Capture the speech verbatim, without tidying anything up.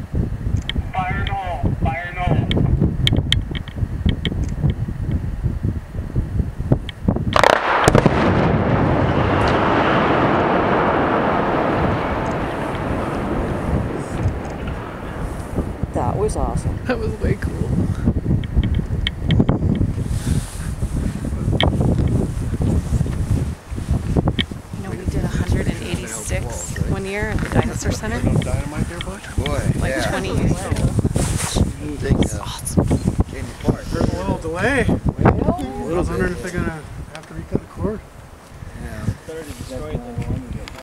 Fire in the hole. Fire in the hole. That was awesome. That was way cool. You know, we did one hundred eighty-six one year at the Dinosaur Center. Dynamite there, bud? Boy, Like yeah. twenty years ago. Think, uh, Awesome. came apart. There's a little delay. I was wondering if they're gonna